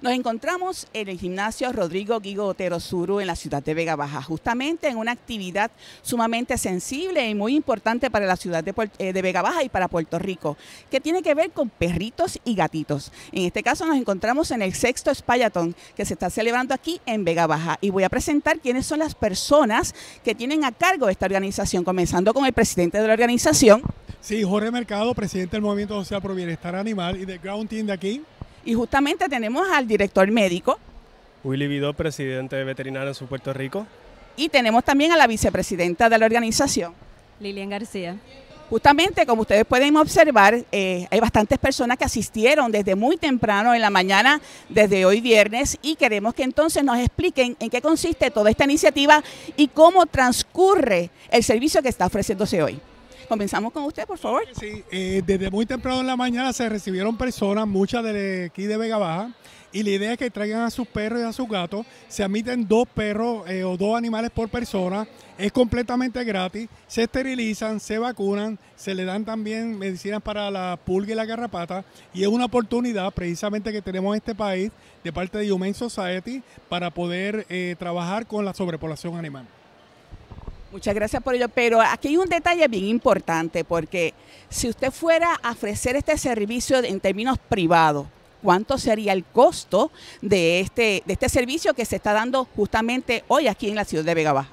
Nos encontramos en el gimnasio Rodrigo Guigo Otero Suru en la ciudad de Vega Baja, justamente en una actividad sumamente sensible y muy importante para la ciudad de Vega Baja y para Puerto Rico, que tiene que ver con perritos y gatitos. En este caso nos encontramos en el sexto Espallathon que se está celebrando aquí en Vega Baja y voy a presentar quiénes son las personas que tienen a cargo de esta organización, comenzando con el presidente de la organización. Sí, Jorge Mercado, presidente del Movimiento Social por Bienestar Animal y del Ground Team de aquí. Y justamente tenemos al director médico. Willy Vidó, presidente de Veterinarios en Puerto Rico. Y tenemos también a la vicepresidenta de la organización. Lilian García. Justamente, como ustedes pueden observar, hay bastantes personas que asistieron desde muy temprano en la mañana, desde hoy viernes, y queremos que entonces nos expliquen en qué consiste toda esta iniciativa y cómo transcurre el servicio que está ofreciéndose hoy. Comenzamos con usted, por favor. Sí, desde muy temprano en la mañana se recibieron personas, muchas de aquí de Vega Baja, y la idea es que traigan a sus perros y a sus gatos. Se admiten 2 perros o 2 animales por persona, es completamente gratis, se esterilizan, se vacunan, se le dan también medicinas para la pulga y la garrapata, y es una oportunidad precisamente que tenemos en este país de parte de Humane Society para poder trabajar con la sobrepoblación animal. Muchas gracias por ello, pero aquí hay un detalle bien importante, porque si usted fuera a ofrecer este servicio en términos privados, ¿cuánto sería el costo de este servicio que se está dando justamente hoy aquí en la ciudad de Vega Baja?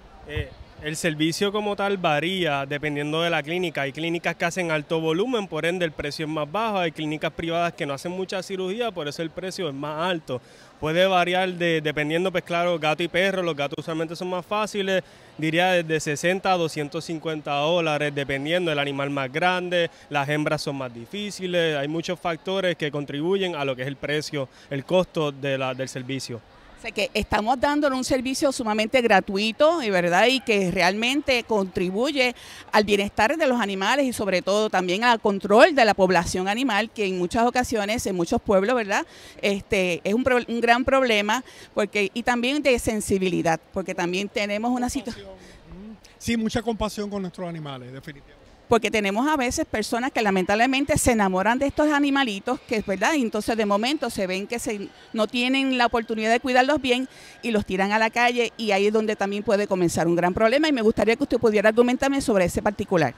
El servicio como tal varía dependiendo de la clínica. Hay clínicas que hacen alto volumen, por ende el precio es más bajo. Hay clínicas privadas que no hacen mucha cirugía, por eso el precio es más alto. Puede variar dependiendo, pues claro, gato y perro. Los gatos usualmente son más fáciles, diría desde 60 a 250 dólares, dependiendo del animal más grande. Las hembras son más difíciles. Hay muchos factores que contribuyen a lo que es el precio, el costo del servicio. O sea que estamos dándole un servicio sumamente gratuito, ¿verdad? Y que realmente contribuye al bienestar de los animales y sobre todo también al control de la población animal, que en muchas ocasiones, en muchos pueblos, ¿verdad? Es un gran problema, y también de sensibilidad, porque también tenemos una situación. Sí, mucha compasión con nuestros animales, definitivamente. Porque tenemos a veces personas que lamentablemente se enamoran de estos animalitos, que es verdad, y entonces de momento se ven que no tienen la oportunidad de cuidarlos bien y los tiran a la calle, y ahí es donde también puede comenzar un gran problema, y me gustaría que usted pudiera argumentarme sobre ese particular.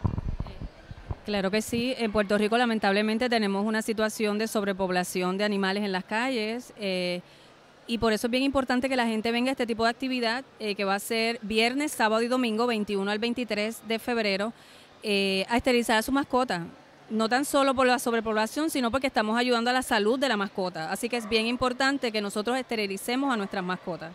Claro que sí, en Puerto Rico lamentablemente tenemos una situación de sobrepoblación de animales en las calles, y por eso es bien importante que la gente venga a este tipo de actividad, que va a ser viernes, sábado y domingo, 21 al 23 de febrero, a esterilizar a su mascota, no tan solo por la sobrepoblación, sino porque estamos ayudando a la salud de la mascota. Así que es bien importante que nosotros esterilicemos a nuestras mascotas.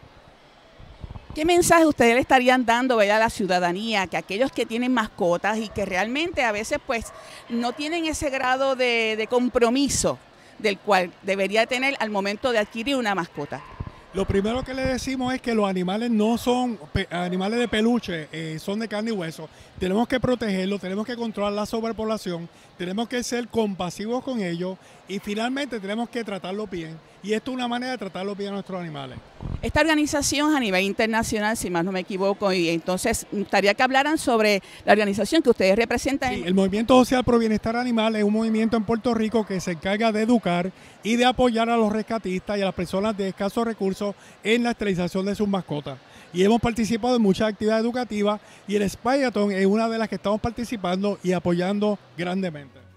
¿Qué mensaje ustedes le estarían dando, ¿verdad?, a la ciudadanía, que aquellos que tienen mascotas y que realmente a veces pues no tienen ese grado de compromiso del cual debería tener al momento de adquirir una mascota? Lo primero que le decimos es que los animales no son animales de peluche, son de carne y hueso. Tenemos que protegerlos, tenemos que controlar la sobrepoblación, tenemos que ser compasivos con ellos y finalmente tenemos que tratarlos bien. Y esto es una manera de tratarlos bien a nuestros animales. Esta organización a nivel internacional, si más no me equivoco, y entonces me gustaría que hablaran sobre la organización que ustedes representan. Sí, el Movimiento Social por Bienestar Animal es un movimiento en Puerto Rico que se encarga de educar y de apoyar a los rescatistas y a las personas de escasos recursos en la esterilización de sus mascotas. Y hemos participado en muchas actividades educativas y el Espallathon es una de las que estamos participando y apoyando grandemente.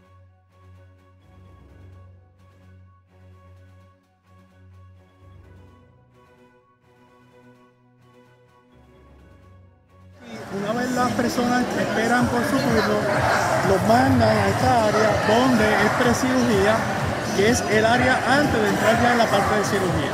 Una vez las personas esperan por su turno, los mandan a esta área donde es precirugía, que es el área antes de entrar ya en la parte de cirugía.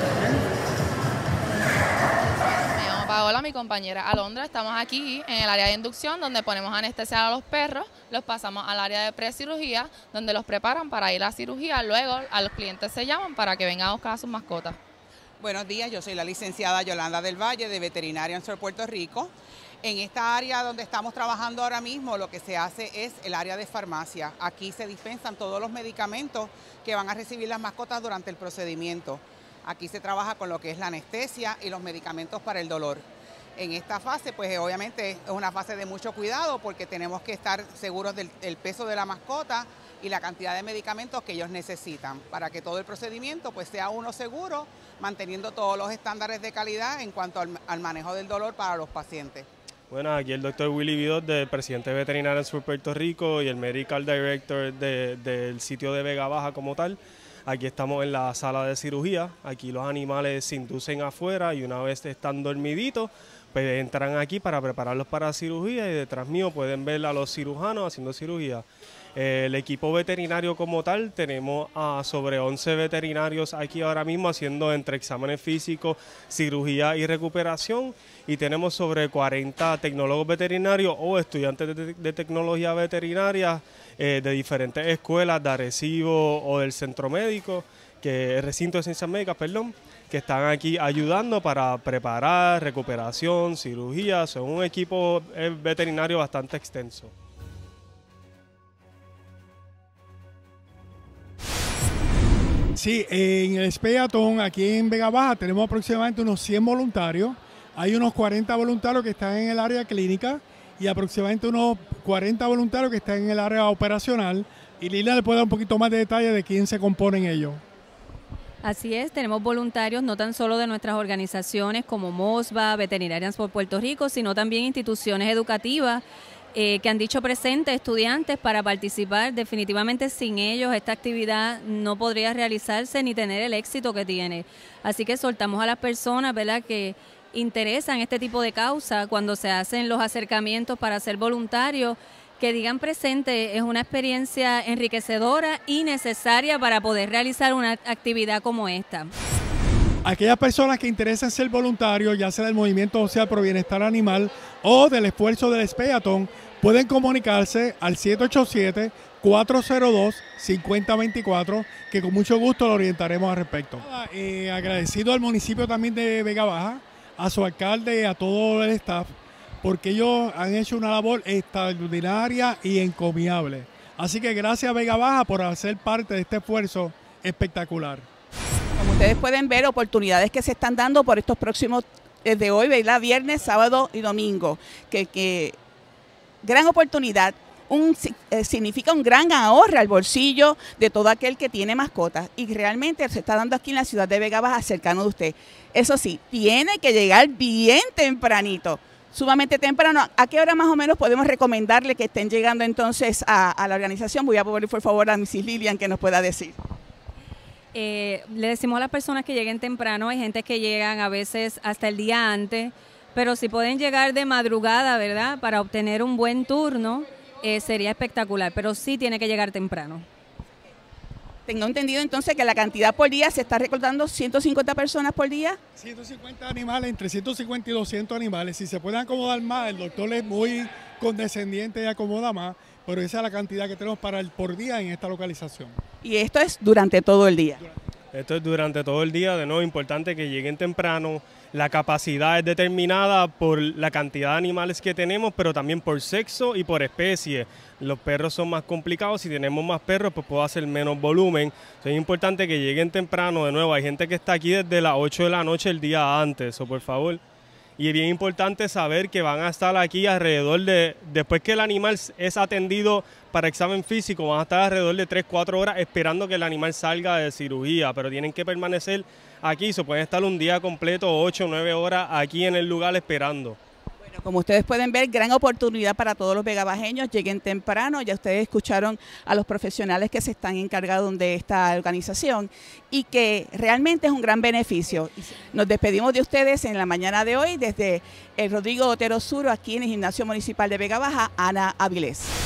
Me llamo Paola, mi compañera Alondra. Estamos aquí en el área de inducción donde ponemos anestesia a los perros, los pasamos al área de precirugía donde los preparan para ir a cirugía. Luego a los clientes se llaman para que vengan a buscar a sus mascotas. Buenos días, yo soy la licenciada Yolanda del Valle de Veterinarians for Puerto Rico. En esta área donde estamos trabajando ahora mismo, lo que se hace es el área de farmacia. Aquí se dispensan todos los medicamentos que van a recibir las mascotas durante el procedimiento. Aquí se trabaja con lo que es la anestesia y los medicamentos para el dolor. En esta fase, pues obviamente es una fase de mucho cuidado porque tenemos que estar seguros del peso de la mascota y la cantidad de medicamentos que ellos necesitan para que todo el procedimiento pues sea uno seguro, manteniendo todos los estándares de calidad en cuanto al manejo del dolor para los pacientes. Bueno, aquí el doctor Willy Vidot, del presidente de Veterinarians for Puerto Rico y el Medical Director del sitio de Vega Baja como tal. Aquí estamos en la sala de cirugía, aquí los animales se inducen afuera y una vez están dormiditos, pues entran aquí para prepararlos para cirugía y detrás mío pueden ver a los cirujanos haciendo cirugía. El equipo veterinario como tal, tenemos a sobre 11 veterinarios aquí ahora mismo haciendo entre exámenes físicos, cirugía y recuperación, y tenemos sobre 40 tecnólogos veterinarios o estudiantes de tecnología veterinaria de diferentes escuelas de Arecibo o del centro médico, que es recinto de ciencias médicas, perdón, que están aquí ayudando para preparar recuperación, cirugía. Son un equipo veterinario bastante extenso. Sí, en el Speyathon aquí en Vega Baja tenemos aproximadamente unos 100 voluntarios. Hay unos 40 voluntarios que están en el área clínica y aproximadamente unos 40 voluntarios que están en el área operacional. Y Lila le puede dar un poquito más de detalle de quién se componen ellos. Así es, tenemos voluntarios no tan solo de nuestras organizaciones como MOSBA, Veterinarians for Puerto Rico, sino también instituciones educativas que han dicho presente estudiantes para participar. Definitivamente sin ellos esta actividad no podría realizarse ni tener el éxito que tiene. Así que soltamos a las personas, ¿verdad?, que interesan este tipo de causa cuando se hacen los acercamientos para ser voluntarios, que digan presente. Es una experiencia enriquecedora y necesaria para poder realizar una actividad como esta. Aquellas personas que interesan ser voluntarios, ya sea del Movimiento Social Pro Bienestar Animal o del esfuerzo del Speyathon, pueden comunicarse al 787-402-5024, que con mucho gusto lo orientaremos al respecto. Agradecido al municipio también de Vega Baja, a su alcalde, a todo el staff, porque ellos han hecho una labor extraordinaria y encomiable. Así que gracias Vega Baja por hacer parte de este esfuerzo espectacular. Como ustedes pueden ver, oportunidades que se están dando por estos próximos, desde hoy, ¿verdad?, viernes, sábado y domingo. Que gran oportunidad, significa un gran ahorro al bolsillo de todo aquel que tiene mascotas. Y realmente se está dando aquí en la ciudad de Vega Baja, cercano de usted. Eso sí, tiene que llegar bien tempranito, sumamente temprano. ¿A qué hora más o menos podemos recomendarle que estén llegando entonces a la organización? Voy a pedirle por favor a Mrs. Lilian que nos pueda decir. Le decimos a las personas que lleguen temprano. Hay gente que llegan a veces hasta el día antes, pero si pueden llegar de madrugada, ¿verdad?, para obtener un buen turno, sería espectacular, pero sí tiene que llegar temprano. Tengo entendido entonces que la cantidad por día se está reclutando 150 personas por día. 150 animales, entre 150 y 200 animales. Si se pueden acomodar más, el doctor es muy condescendiente y acomoda más, pero esa es la cantidad que tenemos para el por día en esta localización. Y esto es durante todo el día. Esto es durante todo el día. De nuevo, importante que lleguen temprano. La capacidad es determinada por la cantidad de animales que tenemos, pero también por sexo y por especie. Los perros son más complicados. Si tenemos más perros, pues puedo hacer menos volumen. Entonces, es importante que lleguen temprano. De nuevo, hay gente que está aquí desde las 8 de la noche el día antes, o por favor. Y es bien importante saber que van a estar aquí alrededor de, después que el animal es atendido para examen físico, van a estar alrededor de 3-4 horas esperando que el animal salga de cirugía, pero tienen que permanecer aquí, se pueden estar un día completo, 8 o 9 horas aquí en el lugar esperando. Bueno, como ustedes pueden ver, gran oportunidad para todos los vegabajeños, lleguen temprano. Ya ustedes escucharon a los profesionales que se están encargados de esta organización y que realmente es un gran beneficio. Nos despedimos de ustedes en la mañana de hoy desde el Rodrigo Otero Sur, aquí en el Gimnasio Municipal de Vega Baja, Ana Avilés.